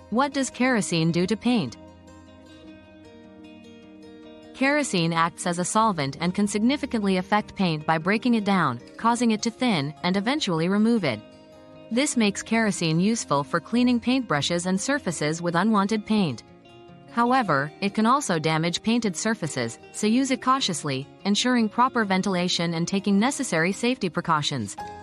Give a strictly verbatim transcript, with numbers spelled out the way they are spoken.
What does kerosene do to paint? Kerosene acts as a solvent and can significantly affect paint by breaking it down, causing it to thin, and eventually remove it. This makes kerosene useful for cleaning paintbrushes and surfaces with unwanted paint. However, it can also damage painted surfaces, so use it cautiously, ensuring proper ventilation and taking necessary safety precautions.